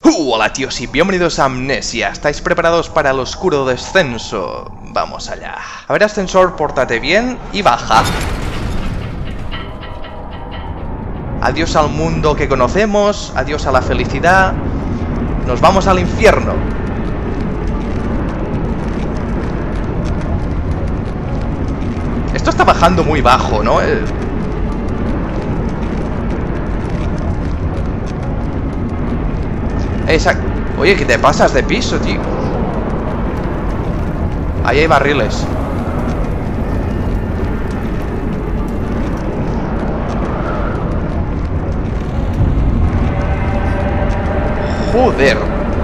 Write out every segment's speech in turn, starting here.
Hola tíos y bienvenidos a Amnesia. ¿Estáis preparados para el oscuro descenso? Vamos allá. A ver, ascensor, pórtate bien y baja. Adiós al mundo que conocemos, adiós a la felicidad. Nos vamos al infierno. Esto está bajando muy bajo, ¿no? Exacto. Oye, que te pasas de piso, tío. Ahí hay barriles. Joder.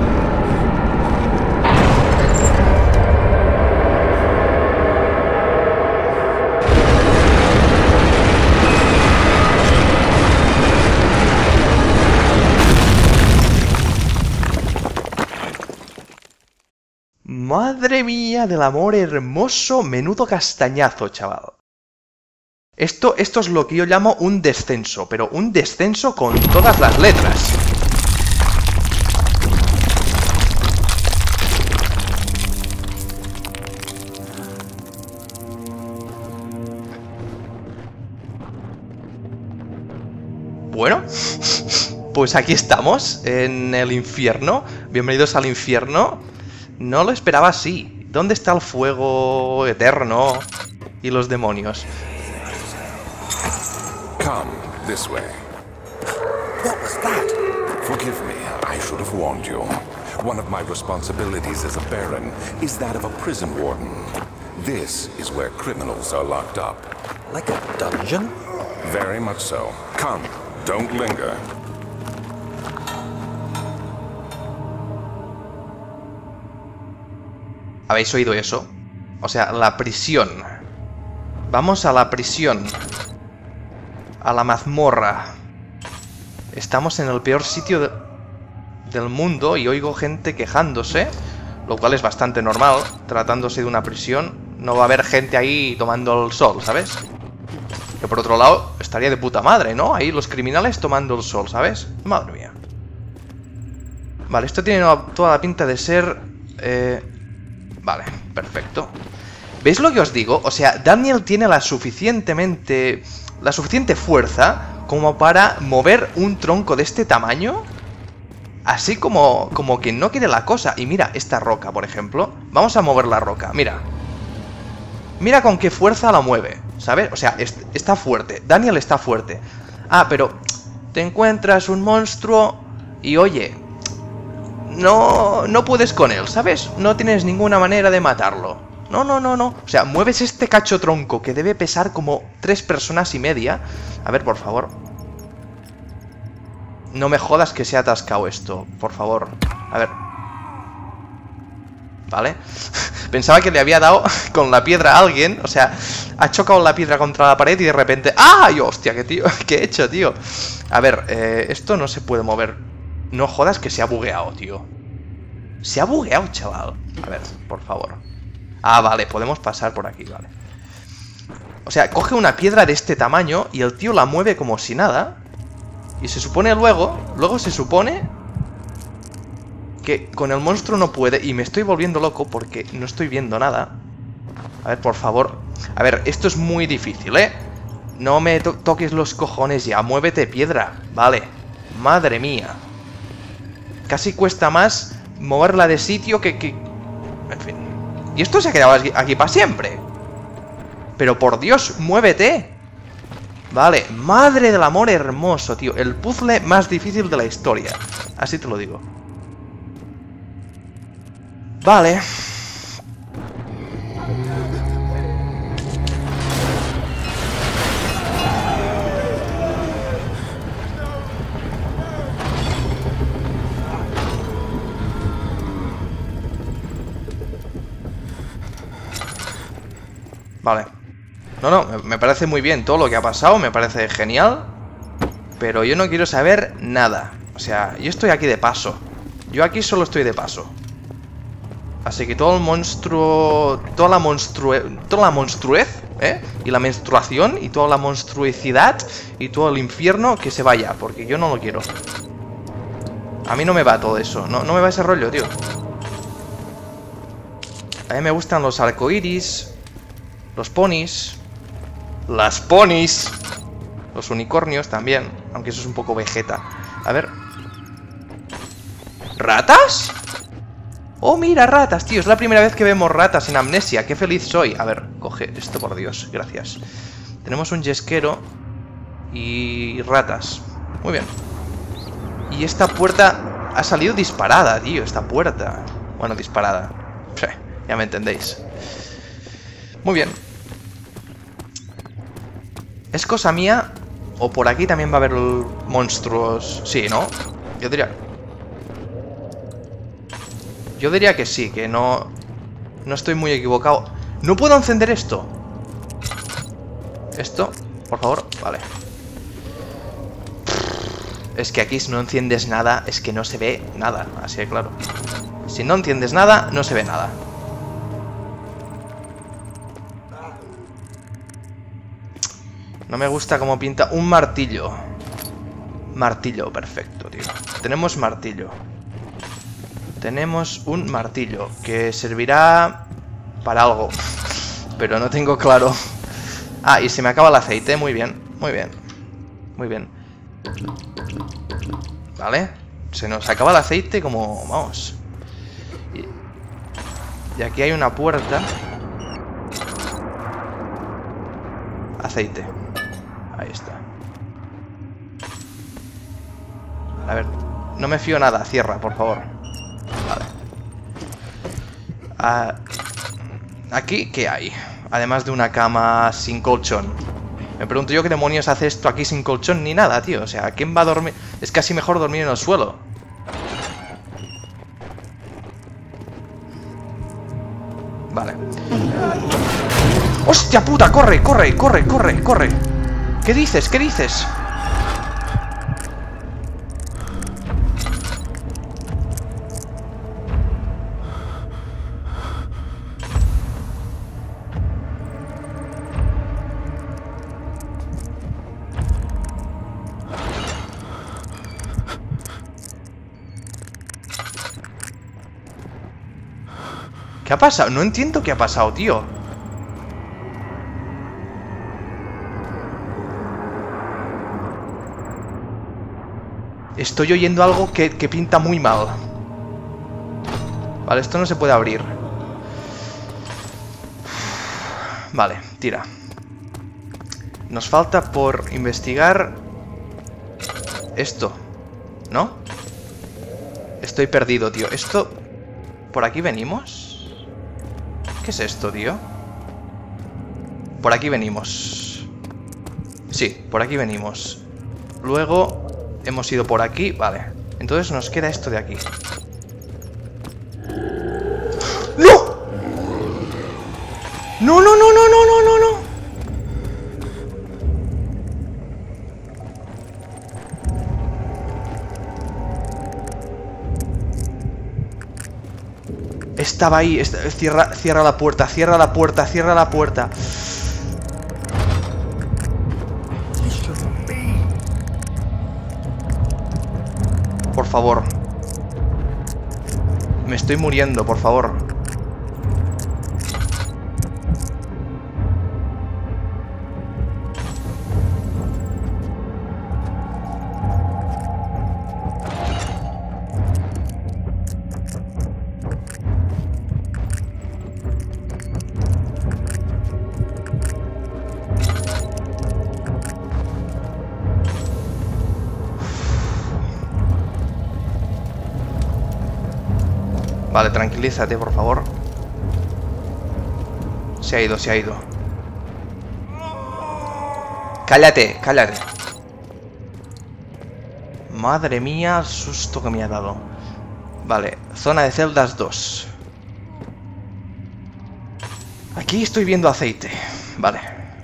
Madre mía del amor hermoso, menudo castañazo, chaval. Esto es lo que yo llamo un descenso, pero un descenso con todas las letras. Bueno, pues aquí estamos, en el infierno. Bienvenidos al infierno. No lo esperaba así. ¿Dónde está el fuego eterno y los demonios? Come this way. What was that? Forgive me, I should have warned you. One of my responsibilities as a baron is that of a prison warden. This is where criminals are locked up. Like a dungeon? Very much so. Come, don't linger. ¿Habéis oído eso? O sea, la prisión. Vamos a la prisión. A la mazmorra. Estamos en el peor sitio del mundo y oigo gente quejándose, lo cual es bastante normal. Tratándose de una prisión, no va a haber gente ahí tomando el sol, ¿sabes? Que por otro lado, estaría de puta madre, ¿no? Ahí los criminales tomando el sol, ¿sabes? Madre mía. Vale, esto tiene toda la pinta de ser... Vale, perfecto. ¿Veis lo que os digo? O sea, Daniel tiene la suficiente fuerza como para mover un tronco de este tamaño. Así como quien no quiere la cosa. Y mira, esta roca, por ejemplo. Vamos a mover la roca, mira. Mira con qué fuerza la mueve, ¿sabes? O sea, está fuerte, Daniel está fuerte. Ah, pero te encuentras un monstruo y oye... No puedes con él, ¿sabes? No tienes ninguna manera de matarlo. No. O sea, mueves este cacho tronco que debe pesar como 3 personas y media. A ver, por favor. No me jodas que se ha atascado esto, por favor. A ver. Vale. Pensaba que le había dado con la piedra a alguien. O sea, ha chocado la piedra contra la pared y de repente... ¡Ay, hostia! ¿Qué he hecho, tío? A ver, esto no se puede mover. No jodas que se ha bugueado, tío. Se ha bugueado, chaval. A ver, por favor. Ah, vale, podemos pasar por aquí, vale. O sea, coge una piedra de este tamaño y el tío la mueve como si nada. Y se supone luego se supone que con el monstruo no puede. Y me estoy volviendo loco porque no estoy viendo nada. A ver, por favor. A ver, esto es muy difícil, ¿eh? No me toques los cojones ya. Muévete, piedra. Vale. Madre mía. Casi cuesta más moverla de sitio que... En fin. Y esto se ha quedado aquí para siempre. Pero por Dios, muévete. Vale, madre del amor hermoso, tío. El puzzle más difícil de la historia. Así te lo digo. Vale. Vale. No, me parece muy bien todo lo que ha pasado, me parece genial. Pero yo no quiero saber nada. O sea, yo estoy aquí de paso. Yo aquí solo estoy de paso. Así que todo el monstruo... Toda la monstruez, ¿eh? Y la menstruación, y toda la monstruosidad, y todo el infierno, que se vaya, porque yo no lo quiero. A mí no me va todo eso. No me va ese rollo, tío. A mí me gustan los arcoiris, los ponis, las ponis, los unicornios también, aunque eso es un poco Vegeta. A ver. ¿Ratas? Oh, mira, ratas, tío. Es la primera vez que vemos ratas en Amnesia. Qué feliz soy. A ver, coge esto, por Dios. Gracias. Tenemos un yesquero y ratas. Muy bien. Y esta puerta ha salido disparada, tío. Esta puerta. Bueno, disparada. Ya me entendéis. Muy bien. ¿Es cosa mía? ¿O por aquí también va a haber monstruos? Sí, ¿no? Yo diría que sí, que no estoy muy equivocado. ¿No puedo encender esto? ¿Esto? Por favor, vale. Es que aquí si no enciendes nada, es que no se ve nada, así de claro. Si no enciendes nada, no se ve nada. No me gusta cómo pinta un martillo. Martillo, perfecto, tío. Tenemos martillo. Tenemos un martillo que servirá para algo. Pero no tengo claro. Ah, y se me acaba el aceite, muy bien. Muy bien. Muy bien. Vale. Se nos acaba el aceite como... Vamos. Y aquí hay una puerta. Aceite. Ahí está. A ver. No me fío nada. Cierra, por favor. Vale. Aquí, ¿qué hay? Además de una cama sin colchón. Me pregunto yo qué demonios hace esto aquí sin colchón ni nada, tío. O sea, ¿quién va a dormir? Es casi mejor dormir en el suelo. Vale. ¡Hostia puta! ¡Corre, corre, corre, corre, corre! ¿Qué dices? ¿Qué dices? ¿Qué ha pasado? No entiendo qué ha pasado, tío. Estoy oyendo algo que pinta muy mal. Vale, esto no se puede abrir. Vale, tira. Nos falta por investigar esto, ¿no? Estoy perdido, tío. Esto... ¿Por aquí venimos? ¿Qué es esto, tío? Por aquí venimos. Sí, por aquí venimos. Luego hemos ido por aquí. Vale. Entonces nos queda esto de aquí. ¡No! ¡No, no, no, no, no, no, no, no! Estaba ahí. Cierra la puerta, cierra la puerta, cierra la puerta. Por favor. Me estoy muriendo, por favor. Vale, tranquilízate, por favor. Se ha ido, se ha ido. Cállate, cállate. Madre mía, el susto que me ha dado. Vale, zona de celdas 2. Aquí estoy viendo aceite. Vale.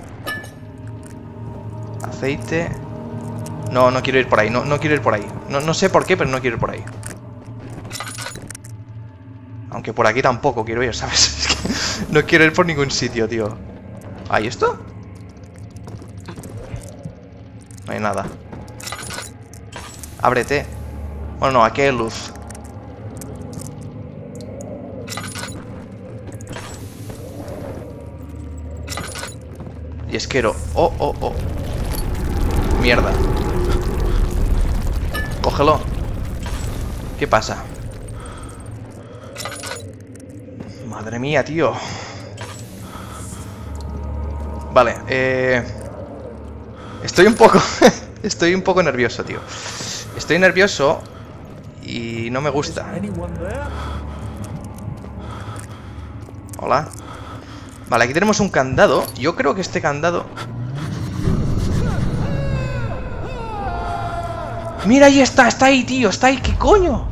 Aceite. No, no quiero ir por ahí, no quiero ir por ahí. No sé por qué, pero no quiero ir por ahí. Aunque por aquí tampoco quiero ir, ¿sabes? Es que no quiero ir por ningún sitio, tío. ¿Hay esto? No hay nada. Ábrete. Bueno, no, aquí hay luz. Y esquero. Oh, oh, oh. Mierda. Cógelo. ¿Qué pasa? Madre mía, tío. Vale, estoy un poco... estoy un poco nervioso, tío. Estoy nervioso y no me gusta. Hola. Vale, aquí tenemos un candado. Yo creo que este candado... ¡Mira, ahí está! ¡Está ahí, tío! ¡Está ahí! ¿Qué coño?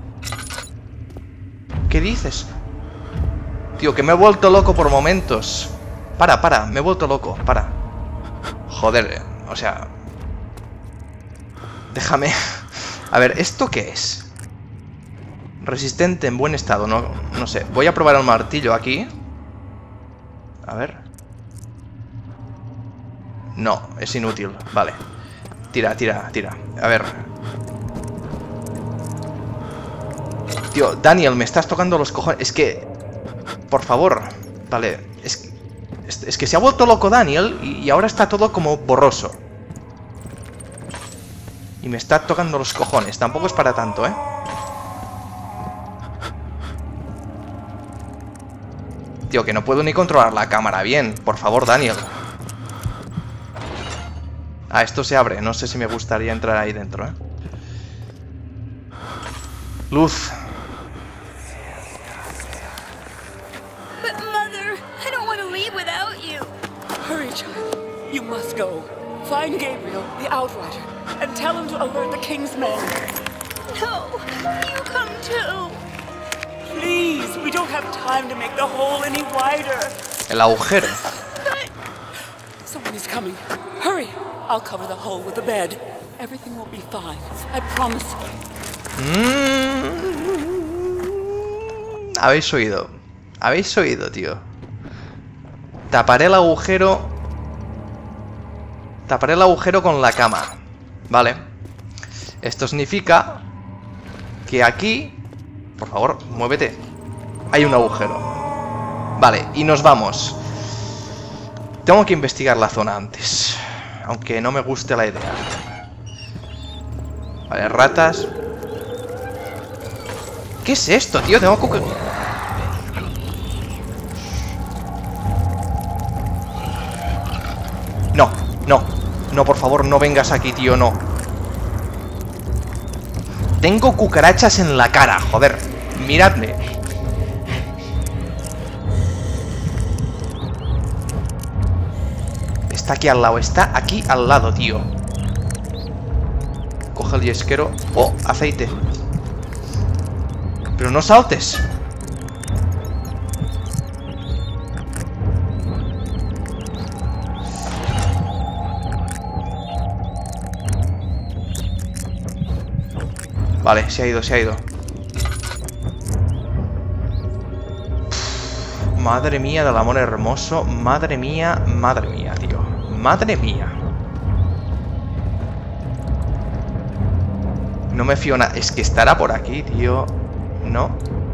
¿Qué dices? Tío, que me he vuelto loco por momentos. Para, me he vuelto loco, para. Joder, o sea... Déjame... A ver, ¿esto qué es? Resistente en buen estado, no sé. Voy a probar el martillo aquí. A ver. No, es inútil, vale. Tira. A ver. Tío, Daniel, me estás tocando los cojones. Es que... Por favor. Vale, es que se ha vuelto loco Daniel y ahora está todo como borroso. Y me está tocando los cojones. Tampoco es para tanto, ¿eh? Tío, que no puedo ni controlar la cámara bien. Por favor, Daniel. Ah, esto se abre. No sé si me gustaría entrar ahí dentro, ¿eh? Luz. But Mother, I don't want to leave without you. Hurry, child. You must go. Find Gabriel, the Outrider, and tell him to alert the King's men. No, you come too. Please, we don't have time to make the hole any wider. El agujero. But Someone is coming. Hurry. I'll cover the hole with the bed. Everything will be fine. I promise. Habéis oído. Habéis oído, tío. Taparé el agujero. Taparé el agujero con la cama. Vale. Esto significa que aquí... Por favor, muévete. Hay un agujero. Vale, y nos vamos. Tengo que investigar la zona antes. Aunque no me guste la idea. Vale, ratas. ¿Qué es esto, tío? Tengo que... No, por favor, no vengas aquí, tío, no. Tengo cucarachas en la cara, joder. Miradme. Está aquí al lado, está aquí al lado, tío. Coge el yesquero. Oh, aceite. Pero no saltes. Vale, se ha ido, se ha ido. Madre mía del amor hermoso. Madre mía, tío. Madre mía. No me fío nada. Es que estará por aquí, tío. No.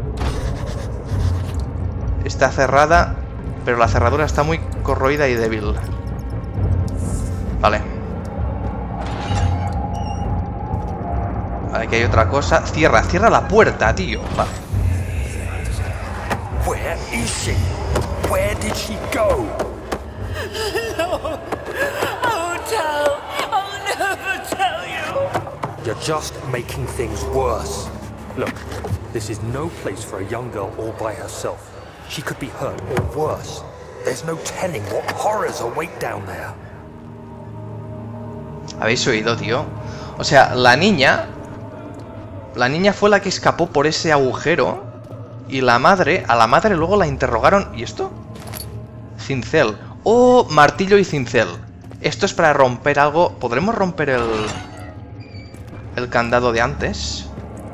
Está cerrada, pero la cerradura está muy corroída y débil. Vale. Vale, aquí hay otra cosa. Cierra la puerta, tío. Vale. Where is she? Where did she go? No. I won't tell. I'll never tell you. You're just making things worse. Look, this is no place for a young girl all by herself. She could be hurt or worse. There's no telling what horrors await down there. ¿Habéis oído, tío? O sea, la niña fue la que escapó por ese agujero. Y a la madre luego la interrogaron. ¿Y esto? Cincel. Oh, martillo y cincel. Esto es para romper algo. ¿Podremos romper el candado de antes?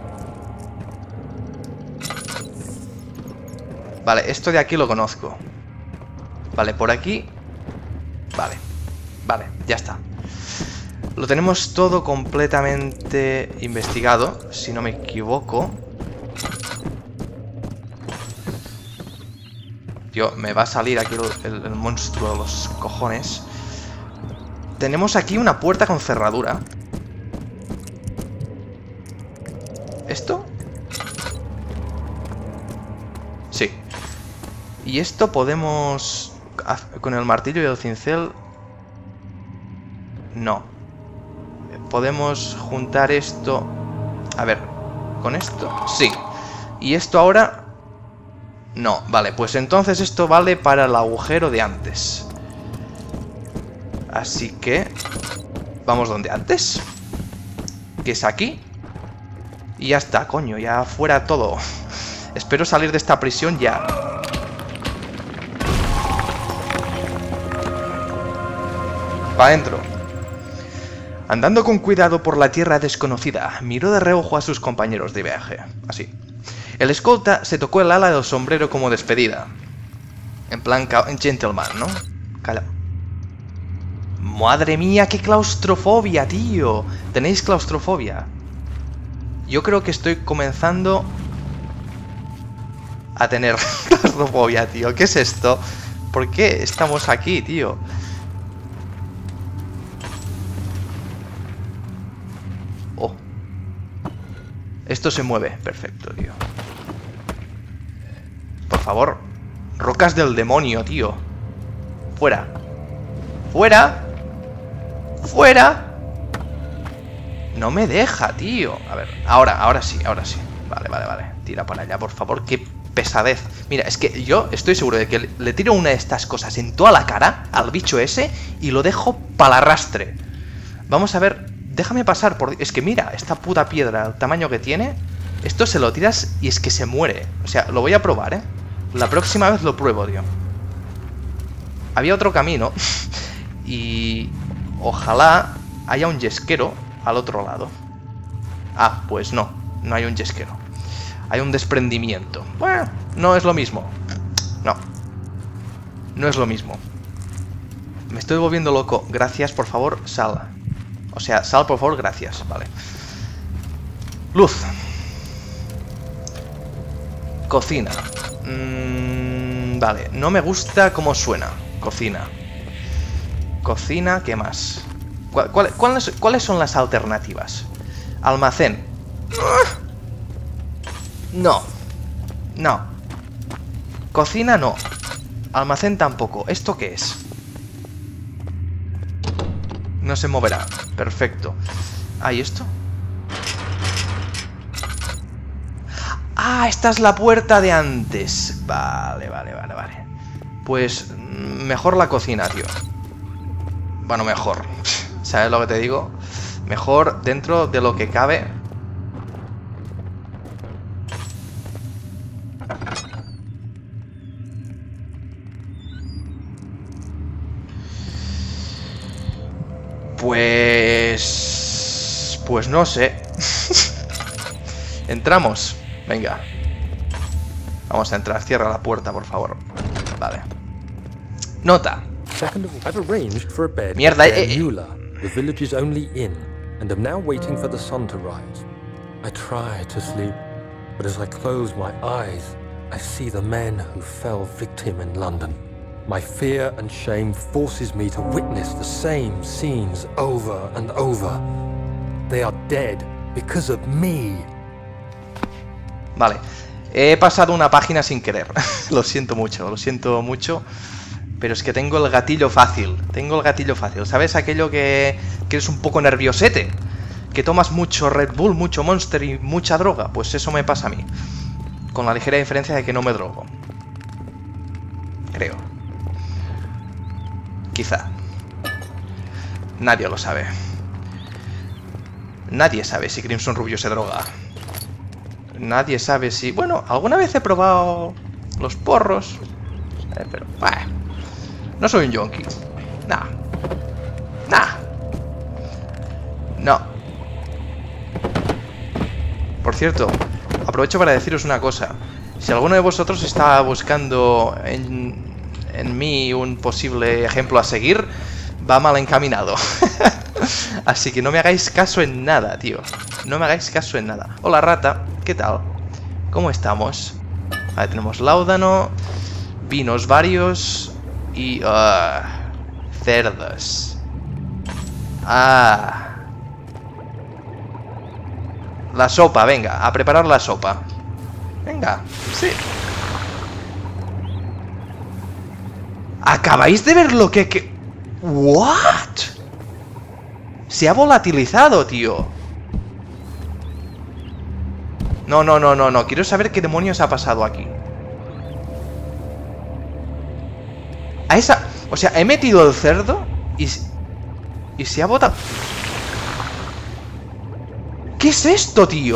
Vale, esto de aquí lo conozco. Vale, por aquí. Vale, ya está. Lo tenemos todo completamente investigado, si no me equivoco. Tío, me va a salir aquí el monstruo de los cojones. Tenemos aquí una puerta con cerradura. ¿Esto? Sí. Y esto podemos... con el martillo y el cincel... No. Podemos juntar esto... A ver, ¿con esto? Sí. Y esto ahora... No, vale, pues entonces esto vale para el agujero de antes. Así que... vamos donde antes. Que es aquí. Y ya está, coño, ya fuera todo. Espero salir de esta prisión ya. Pa' adentro. Andando con cuidado por la tierra desconocida, miró de reojo a sus compañeros de viaje. Así. El escolta se tocó el ala del sombrero como despedida. En plan gentleman, ¿no? Calla. Madre mía, qué claustrofobia, tío. ¿Tenéis claustrofobia? Yo creo que estoy comenzando a tener claustrofobia, tío. ¿Qué es esto? ¿Por qué estamos aquí, tío? Oh. Esto se mueve. Perfecto, tío. Por favor. Rocas del demonio, tío. Fuera. ¡Fuera! ¡Fuera! No me deja, tío. A ver, ahora sí, ahora sí. Vale, vale, vale. Tira para allá, por favor. Qué pesadez. Mira, es que yo estoy seguro de que le tiro una de estas cosas en toda la cara al bicho ese y lo dejo para el arrastre. Vamos a ver. Déjame pasar por... Es que mira, esta puta piedra, el tamaño que tiene. Esto se lo tiras y es que se muere. O sea, lo voy a probar, ¿eh? La próxima vez lo pruebo, tío. Había otro camino. Y... ojalá haya un yesquero al otro lado. Ah, pues no. No hay un yesquero. Hay un desprendimiento. Bueno, no es lo mismo. No. No es lo mismo. Me estoy volviendo loco. Gracias, por favor, sal. O sea, sal, por favor, gracias. Vale. Luz. Cocina. Vale, no me gusta cómo suena. Cocina. Cocina, ¿qué más? ¿Cuáles son las alternativas? Almacén. No. No. Cocina no. Almacén tampoco. ¿Esto qué es? No se moverá. Perfecto. Ah, ¿y esto? Ah, esta es la puerta de antes. Vale, vale, vale, vale. Pues mejor la cocina, tío. Bueno, mejor. ¿Sabes lo que te digo? Mejor dentro de lo que cabe. Pues no sé. Entramos. Venga. Vamos a entrar. Cierra la puerta, por favor. Vale. Nota. I've arranged for a bed Mierda, at Eula, the village's only inn, and am now waiting for the sun to rise. I try to sleep, but as I close my eyes, I see the men who fell victim in London. My fear and shame forces me to witness the same scenes over and over. They are dead because of me. Vale. He pasado una página sin querer. Lo siento mucho. Pero es que tengo el gatillo fácil. ¿Sabes aquello que eres un poco nerviosete? Que tomas mucho Red Bull, mucho Monster y mucha droga. Pues eso me pasa a mí. Con la ligera diferencia de que no me drogo. Creo. Quizá. Nadie lo sabe. Nadie sabe si Crimson Rubio se droga. Nadie sabe si... Bueno, alguna vez he probado los porros. Pero... no soy un yonki. Nah. No. Por cierto, aprovecho para deciros una cosa. Si alguno de vosotros está buscando en mí un posible ejemplo a seguir, va mal encaminado. Así que no me hagáis caso en nada, tío. No me hagáis caso en nada. Hola, rata. ¿Qué tal? ¿Cómo estamos? Vale, tenemos láudano, vinos varios y... cerdos. La sopa, venga, a preparar la sopa. Venga, sí. ¿Acabáis de ver lo que... ¿What? Se ha volatilizado, tío. No. Quiero saber qué demonios ha pasado aquí. A esa... O sea, he metido el cerdo y se ha botado... ¿Qué es esto, tío?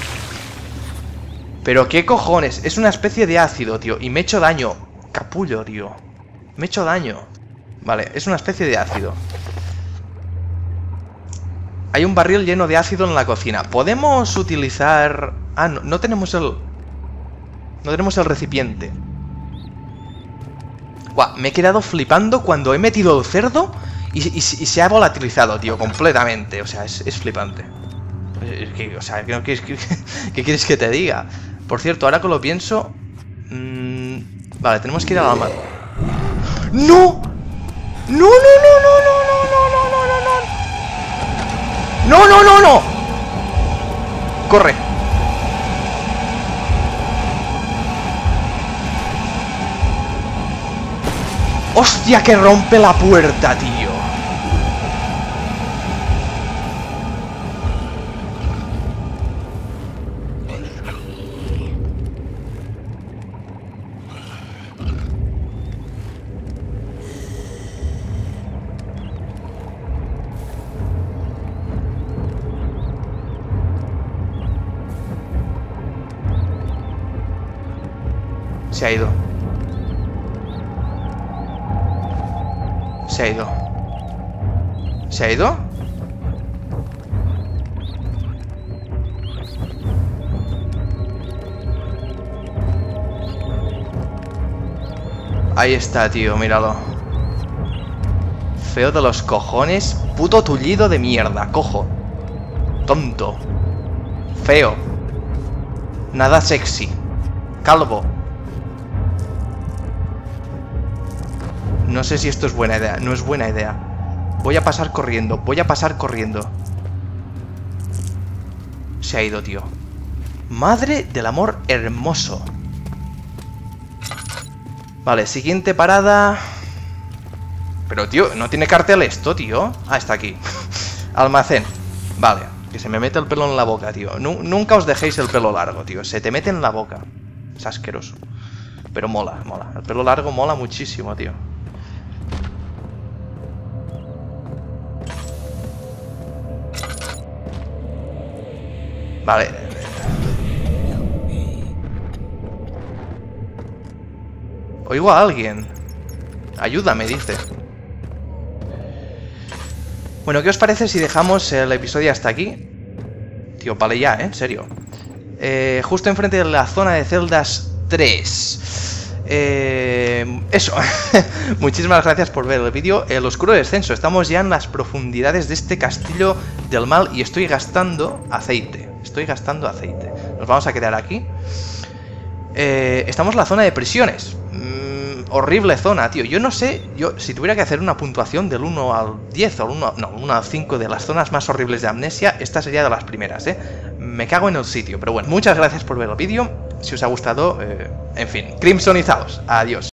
Pero qué cojones. Es una especie de ácido, tío. Y me he hecho daño. Capullo, tío. Me he hecho daño. Vale, es una especie de ácido. Hay un barril lleno de ácido en la cocina. ¿Podemos utilizar...? Ah, no tenemos el... No tenemos el recipiente. Buah, me he quedado flipando cuando he metido el cerdo y se ha volatilizado, tío, completamente. O sea, es flipante. O sea, ¿qué quieres que te diga? Por cierto, ahora que lo pienso... vale, tenemos que ir a la mar. ¡No! ¡No! ¡Corre! ¡Hostia, que rompe la puerta, tío! Se ha ido. Se ha ido. ¿Se ha ido? Ahí está, tío, míralo. Feo de los cojones. Puto tullido de mierda, cojo. Tonto. Feo. Nada sexy. Calvo. No sé si esto es buena idea. No es buena idea. Voy a pasar corriendo. Se ha ido, tío. Madre del amor hermoso. Vale, siguiente parada. Pero, tío, no tiene cartel esto, tío. Ah, está aquí. Almacén. Vale, que se me mete el pelo en la boca, tío. Nunca os dejéis el pelo largo, tío. Se te mete en la boca. Es asqueroso. Pero mola. El pelo largo mola muchísimo, tío. Vale. Oigo a alguien. Ayúdame, dice. Bueno, ¿qué os parece si dejamos el episodio hasta aquí? Tío, vale ya, en serio. Justo enfrente de la zona de celdas 3. Eso. Muchísimas gracias por ver el vídeo. El oscuro descenso. Estamos ya en las profundidades de este castillo del mal y estoy gastando aceite. Nos vamos a quedar aquí. Estamos en la zona de prisiones. Horrible zona, tío. Yo no sé, si tuviera que hacer una puntuación del 1 al 10 o 1 al 5 de las zonas más horribles de Amnesia, esta sería de las primeras, Me cago en el sitio, pero bueno. Muchas gracias por ver el vídeo. Si os ha gustado, en fin, crimsonizaos. Adiós.